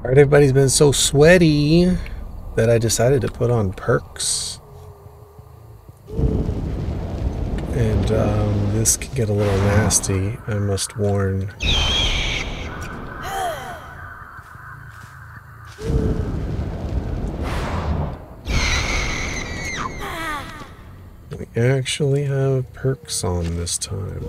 Alright, everybody's been so sweaty that I decided to put on perks. And this can get a little nasty, I must warn. We actually have perks on this time.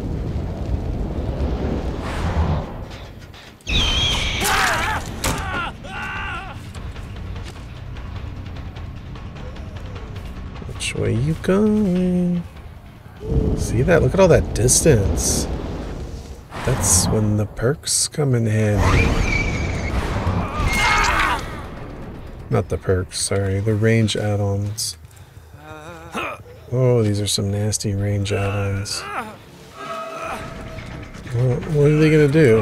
Which way you going? See that? Look at all that distance. That's when the perks come in handy. Not the perks, sorry. The range add-ons. Oh, these are some nasty range add-ons. Well, what are they gonna do?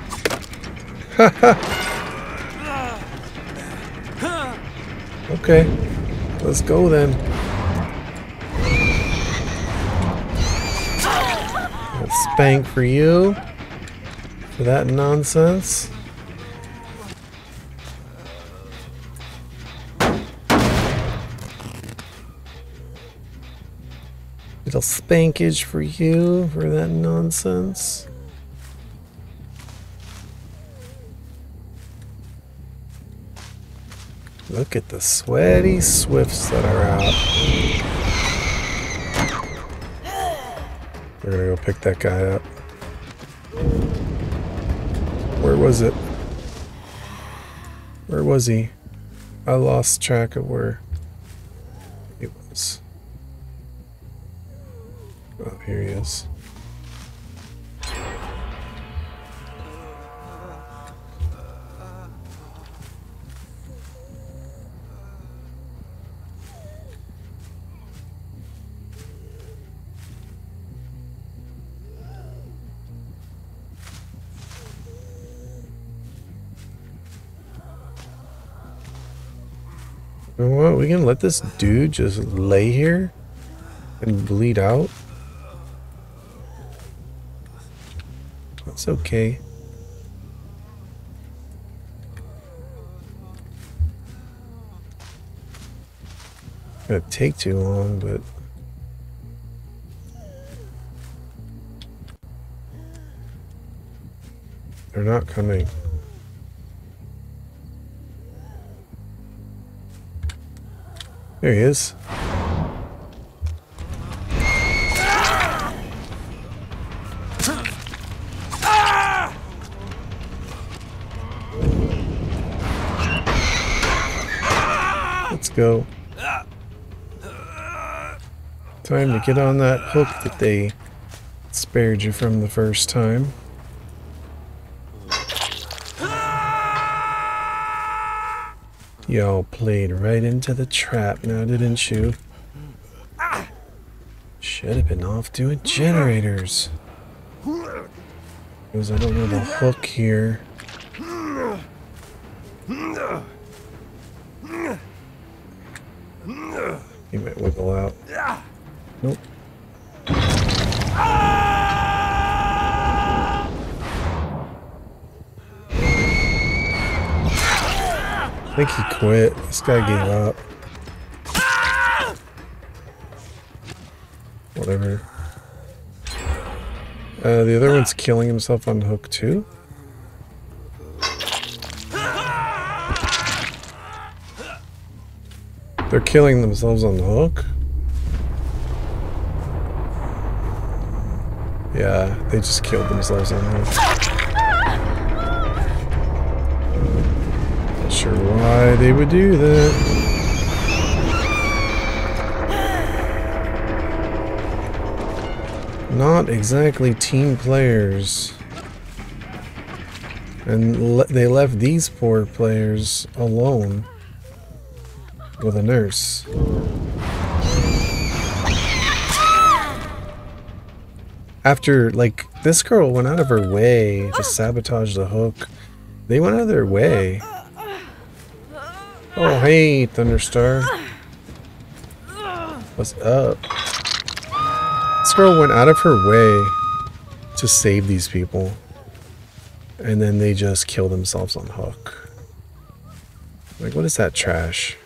Okay, let's go then. A spank for you for that nonsense. Little spankage for you for that nonsense. Look at the sweaty swifts that are out. We're gonna go pick that guy up. Where was it? Where was he? I lost track of where he was. Oh, here he is. You know what? We can let this dude just lay here and bleed out. That's okay. Gonna take too long, but they're not coming. There he is. Let's go. Time to get on that hook that they spared you from the first time. Y'all played right into the trap now, didn't you? Should have been off doing generators. Because I don't know the hook here. He might wiggle out. Nope. I think he quit. This guy gave up. Whatever. The other one's killing himself on hook too. They're killing themselves on the hook. Yeah, they just killed themselves on the hook. Not sure why they would do that. Not exactly team players. And they left these poor players alone with a nurse. After, like, this girl went out of her way to sabotage the hook. They went out of their way. Oh, hey, Thunderstar. What's up? This girl went out of her way to save these people. And then they just kill themselves on hook. Like, what is that trash?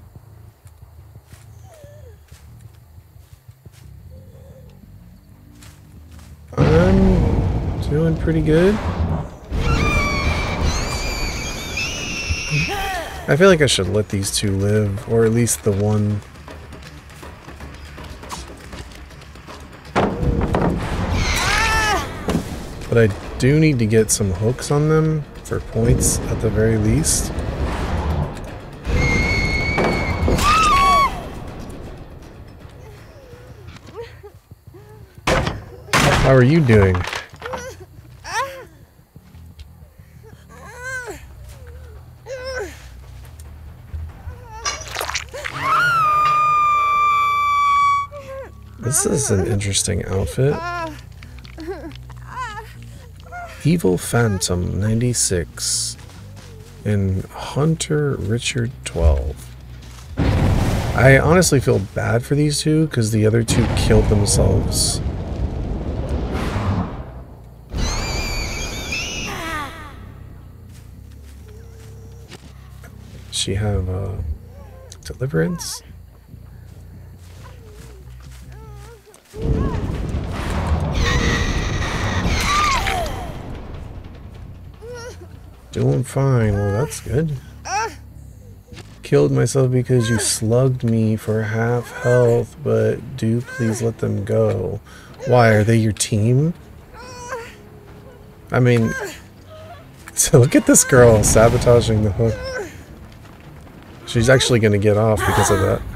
I'm doing pretty good. I feel like I should let these two live, or at least the one. But I do need to get some hooks on them for points at the very least. How are you doing? This is an interesting outfit. Evil Phantom 96 and Hunter Richard 12. I honestly feel bad for these two because the other two killed themselves. She have deliverance. Doing fine. Well, that's good. Killed myself because you slugged me for half health, but do please let them go. Why? Are they your team? I mean, so look at this girl sabotaging the hook. She's actually going to get off because of that.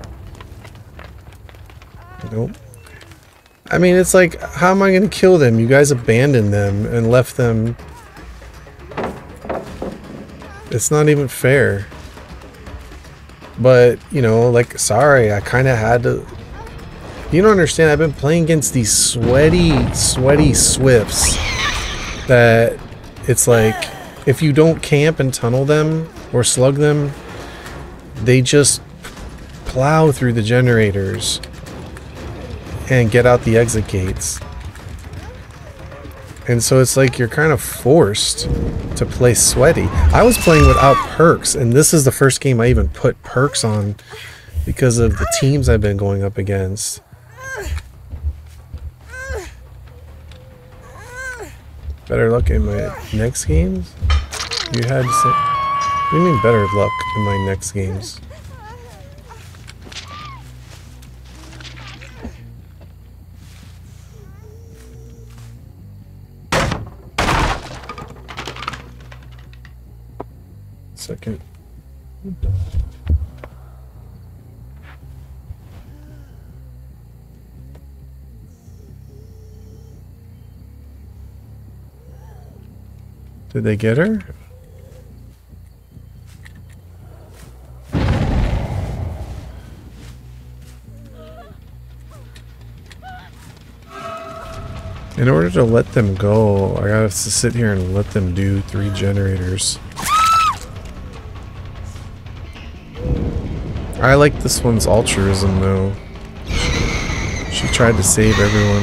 Nope. I mean, it's like, how am I going to kill them? You guys abandoned them and left them. It's not even fair. But, you know, like, sorry, I kind of had to. You don't understand, I've been playing against these sweaty Swifts that it's like, if you don't camp and tunnel them or slug them, they just plow through the generators and get out the exit gates. And so it's like you're kind of forced to play sweaty. I was playing without perks, and this is the first game I even put perks on because of the teams I've been going up against. Better luck in my next games? You had to say... What do you mean better luck in my next games? Second. Did they get her? In order to let them go, I gotta sit here and let them do 3 generators. I like this one's altruism though. She tried to save everyone.